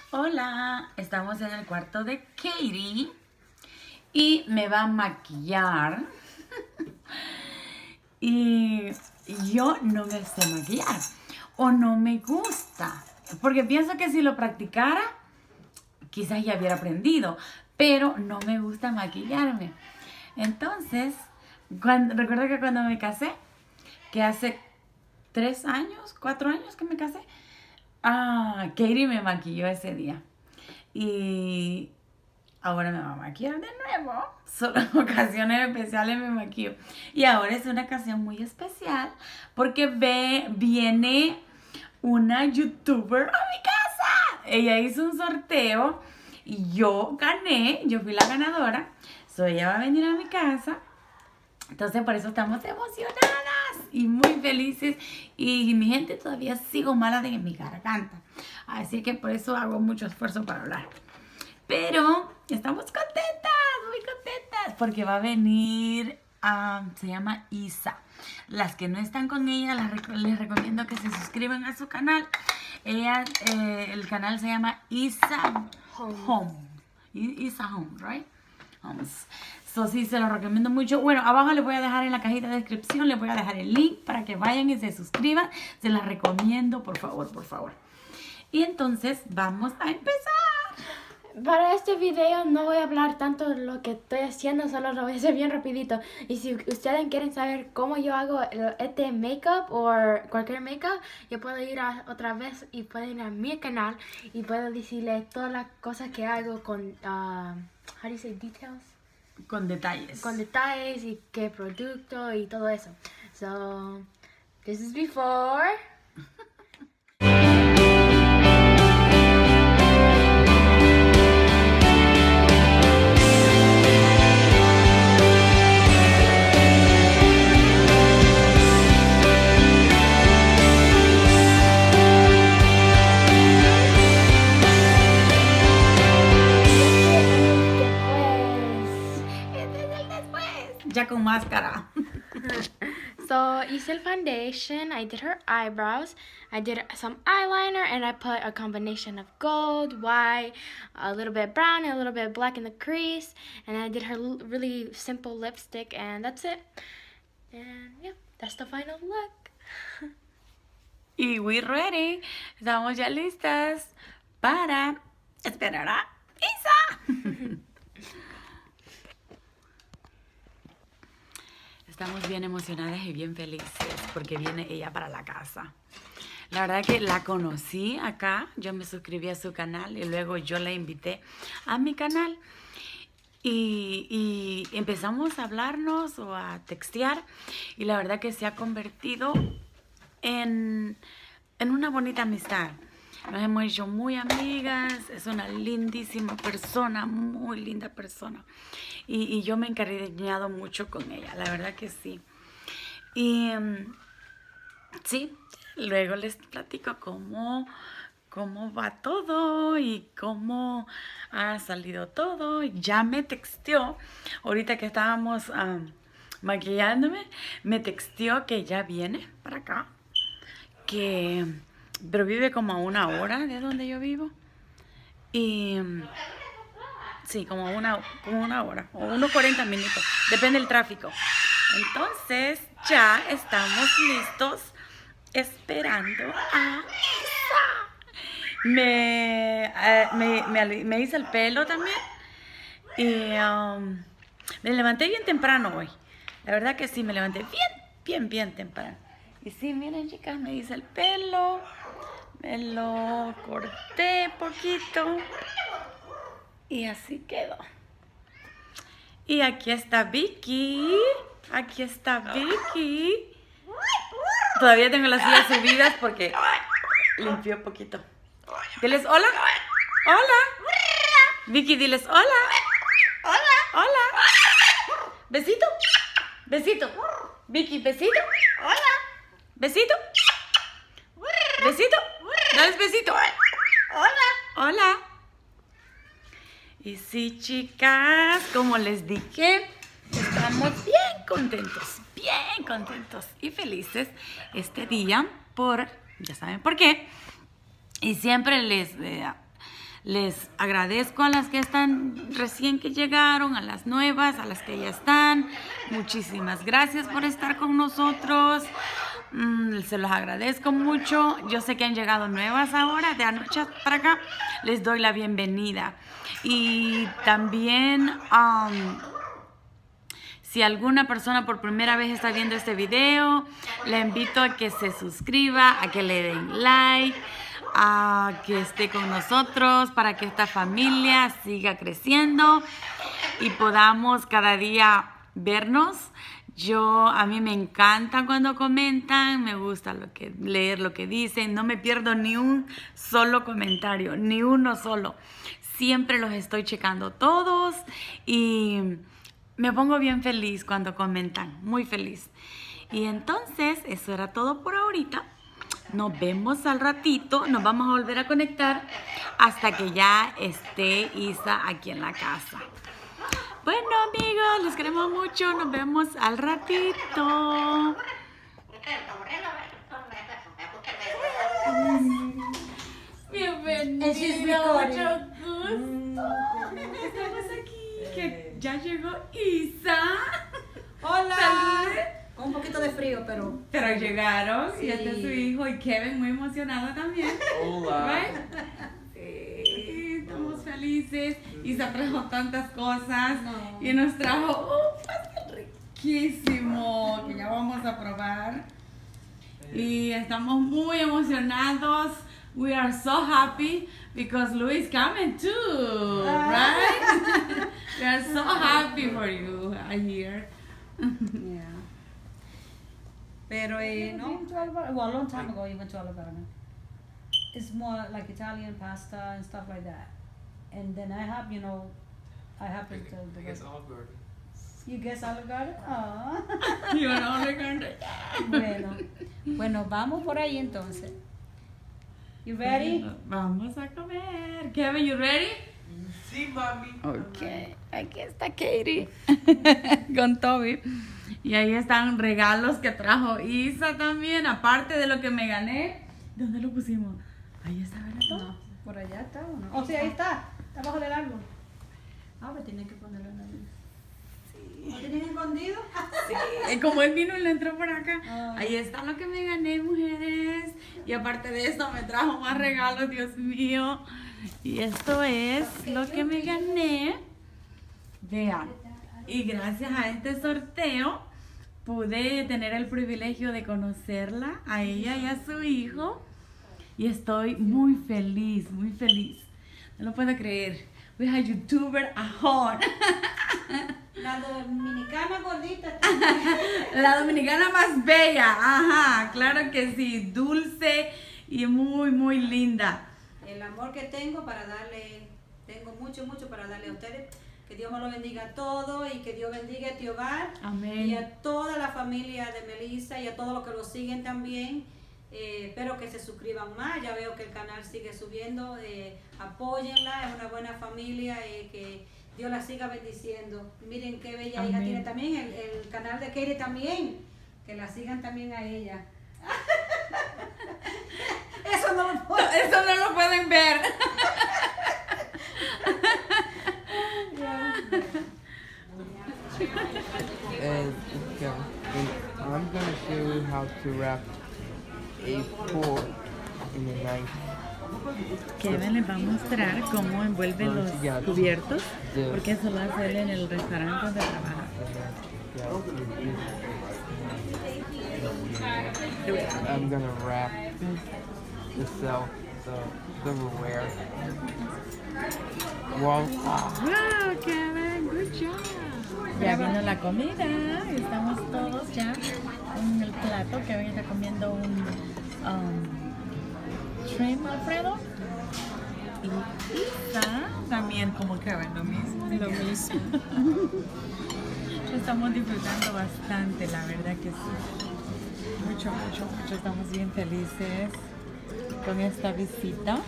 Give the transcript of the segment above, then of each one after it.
Hola, estamos en el cuarto de Katie y me va a maquillar y yo no me sé maquillar o no me gusta porque pienso que si lo practicara quizás ya hubiera aprendido, pero no me gusta maquillarme. Entonces, recuerdo que cuando me casé, que hace 3 años, 4 años que me casé, Katie me maquilló ese día. Y ahora me va a maquillar de nuevo. Solo en ocasiones especiales me maquillo. Y ahora es una ocasión muy especial porque viene una youtuber a mi casa. Ella hizo un sorteo y yo gané. Yo fui la ganadora. Ella va a venir a mi casa. Entonces por eso estamos emocionadas y muy felices. Y mi gente, todavía sigo mala de mi garganta. Así que por eso hago mucho esfuerzo para hablar. Pero estamos contentas, muy contentas. Porque va a venir, se llama Isa. Las que no están con ella, les recomiendo que se suscriban a su canal. El canal se llama Isa Home. Isa Home, right? Homes. Sí, se lo recomiendo mucho. Bueno, abajo les voy a dejar en la cajita de descripción, les voy a dejar el link para que vayan y se suscriban. Se las recomiendo, por favor, por favor. Y entonces vamos a empezar. Para este video no voy a hablar tanto de lo que estoy haciendo, solo lo voy a hacer bien rapidito. Y si ustedes quieren saber cómo yo hago este make-up o cualquier make-up, yo puedo ir otra vez y pueden ir a mi canal y puedo decirles todas las cosas que hago con, how do you say, details? Con detalles. Con detalles y qué producto y todo eso. So, this is before. Ya con máscara. So, hice el foundation, I did her eyebrows, I did some eyeliner, and I put a combination of gold, white, a little bit brown, and a little bit black in the crease, and I did her really simple lipstick, and that's it. And yeah, that's the final look. Y we ready. Estamos ya listas para esperar a Isa. Estamos bien emocionadas y bien felices porque viene ella para la casa. La verdad que la conocí acá, yo me suscribí a su canal y luego yo la invité a mi canal. Y empezamos a hablarnos o a textear y la verdad que se ha convertido en una bonita amistad. Nos hemos hecho muy amigas, es una lindísima persona, muy linda persona. Y yo me he encariñado mucho con ella, la verdad que sí. Y sí, luego les platico cómo va todo y cómo ha salido todo. Ya me texteó, ahorita que estábamos maquillándome, me texteó que ya viene para acá. Pero vive como a 1 hora de donde yo vivo. Y sí, como una hora o unos 40 minutos, depende del tráfico. Entonces ya estamos listos esperando a Isa. Me hice el pelo también y me levanté bien temprano hoy. La verdad que sí, me levanté bien temprano. Y sí, miren chicas, me hice el pelo, me lo corté poquito. Y así quedó. Y aquí está Vicky. Aquí está Vicky. Todavía tengo las sillas subidas porque limpió poquito. Diles hola. Hola. Vicky, diles hola. Hola. Besito. Besito. Vicky, besito. Hola. Besito. Besito. Dales besito. Hola. Hola. Y sí, chicas, como les dije, estamos bien contentos y felices este día ya saben por qué. Y siempre les Les agradezco a las que están recién que llegaron, a las nuevas, a las que ya están. Muchísimas gracias por estar con nosotros. Se los agradezco mucho. Yo sé que han llegado nuevas ahora, de anoche para acá. Les doy la bienvenida. Y también, si alguna persona por primera vez está viendo este video, le invito a que se suscriba, a que le den like, a que esté con nosotros para que esta familia siga creciendo y podamos cada día vernos. A mí me encanta cuando comentan, me gusta leer lo que dicen, no me pierdo ni un solo comentario, ni uno solo. Siempre los estoy checando todos y me pongo bien feliz cuando comentan, muy feliz. Y entonces, eso era todo por ahorita. Nos vemos al ratito, nos vamos a volver a conectar hasta que ya esté Isa aquí en la casa. Bueno, amigos, los queremos mucho. Nos vemos al ratito. Bienvenido, mucho gusto. Estamos aquí. Que ya llegó Isa. Hola. Salud. Con un poquito de frío, pero llegaron. Sí. Y este es su hijo. Y Kevin muy emocionado también. Hola. Right? Estamos felices. Isa trajo tantas cosas y nos trajo un pastel riquísimo que ya vamos a probar y estamos muy emocionados. We are so happy because Luis coming too, right? We are so happy for you here. yeah. Pero no, well, a long time ago you went to Olive Garden. It's more like Italian pasta and stuff like that. And then I have, I happen to. I guess Olive Garden. You guess Olive Garden? Oh. You know, we're going to- Bueno, vamos por ahí entonces. You ready? Vamos a comer. Kevin, you ready? Sí, mami. Ok, aquí está Katie con Toby. Y ahí están regalos que trajo Isa también, aparte de lo que me gané. ¿Dónde lo pusimos? Ahí está, ¿verdad? No, por allá está o no. Oh, sí, ahí está. Está abajo del árbol. Ah, pues tienen que ponerlo en el. Sí. ¿Lo tienen escondido? Como él vino y le entró por acá. Ah. Ahí está lo que me gané, mujeres. Y aparte de esto me trajo más regalos, Dios mío. Y esto es lo que me gané. Vean. Y gracias a este sorteo pude tener el privilegio de conocerla, a ella y a su hijo. Y estoy muy feliz, muy feliz. No lo puedo creer. We have YouTuber Ajón. La dominicana gordita. La dominicana más bella. Ajá, claro que sí. Dulce y muy, muy linda. El amor que tengo para darle, tengo mucho, mucho para darle a ustedes. Que Dios me lo bendiga a todos y que Dios bendiga a este hogar. Amén. Y a toda la familia de Melissa y a todos los que lo siguen también. Espero que se suscriban más. Ya veo que el canal sigue subiendo. Apóyenla, es una buena familia. Que Dios la siga bendiciendo. Miren qué bella hija Amén. tiene también. El canal de Katie también. Que la sigan también a ella. Eso no lo puedo. Eso no lo pueden ver. And I'm gonna show you how to wrap a pork in a knife. Kevin les va a mostrar cómo envuelve los cubiertos, porque eso lo va a hacer en el restaurante donde trabaja. I'm gonna wrap the silverware. Wow. Wow, Kevin, good job. Ya vino la comida, estamos todos ya en el plato. Kevin está comiendo un shrimp Alfredo. Y Isa también, como Kevin, lo mismo. Lo mismo. Estamos disfrutando bastante, la verdad que sí. Mucho, mucho, mucho. Estamos bien felices con esta visita.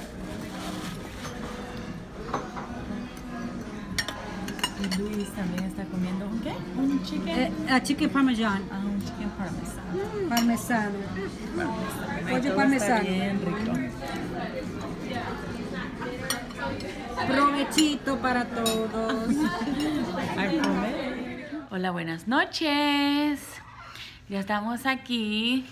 Y Luis también está comiendo un ¿qué? Un chicken. Chicken parmesan. Un chicken parmesan. Parmesano. Pollo parmesano. Está bien rico. provechito para todos. Hola, buenas noches. Ya estamos aquí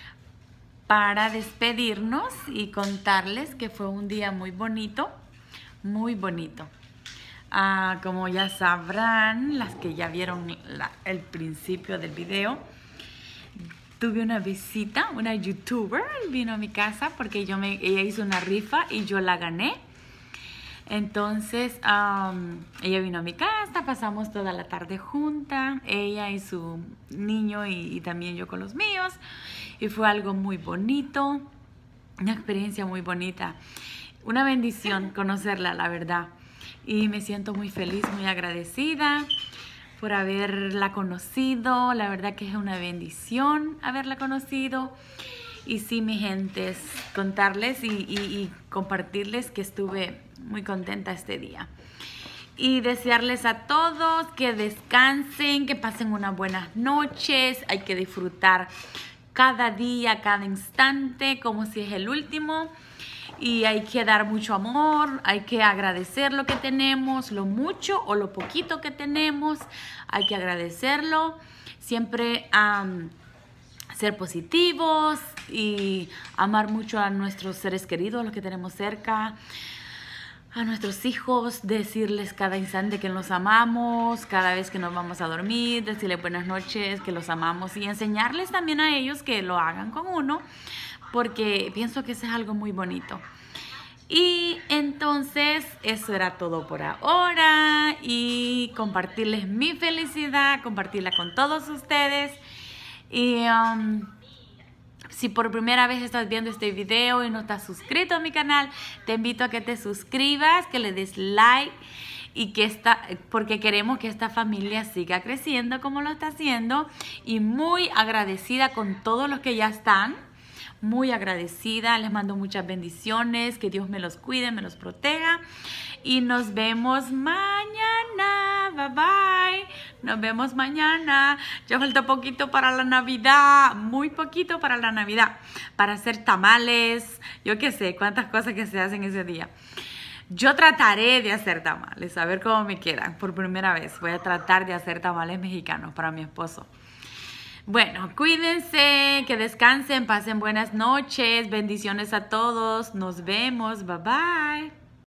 para despedirnos y contarles que fue un día muy bonito, muy bonito. Como ya sabrán, las que ya vieron el principio del video, tuve una visita, una youtuber vino a mi casa porque ella hizo una rifa y yo la gané. Entonces, ella vino a mi casa, pasamos toda la tarde juntas, ella y su niño y también yo con los míos. Y fue algo muy bonito, una experiencia muy bonita. Una bendición conocerla, la verdad. Y me siento muy feliz, muy agradecida por haberla conocido. La verdad que es una bendición haberla conocido. Y sí, mi gente, contarles y compartirles que estuve muy contenta este día. Y desearles a todos que descansen, que pasen unas buenas noches. Hay que disfrutar cada día, cada instante, como si es el último. Y hay que dar mucho amor, hay que agradecer lo que tenemos, lo mucho o lo poquito que tenemos. Hay que agradecerlo. Siempre ser positivos y amar mucho a nuestros seres queridos, los que tenemos cerca, a nuestros hijos, decirles cada instante que los amamos, cada vez que nos vamos a dormir, decirles buenas noches, que los amamos y enseñarles también a ellos que lo hagan con uno, porque pienso que eso es algo muy bonito. Y entonces eso era todo por ahora y compartirles mi felicidad, compartirla con todos ustedes. Y si por primera vez estás viendo este video y no estás suscrito a mi canal, te invito a que te suscribas, que le des like y porque queremos que esta familia siga creciendo como lo está haciendo. Y muy agradecida con todos los que ya están. Muy agradecida, les mando muchas bendiciones, que Dios me los cuide, me los proteja y nos vemos mañana, bye bye, nos vemos mañana. Ya falta poquito para la Navidad, muy poquito para la Navidad, para hacer tamales, yo qué sé, cuántas cosas que se hacen ese día. Yo trataré de hacer tamales, a ver cómo me quedan, por primera vez voy a tratar de hacer tamales mexicanos para mi esposo. Bueno, cuídense, que descansen, pasen buenas noches, bendiciones a todos, nos vemos, bye bye.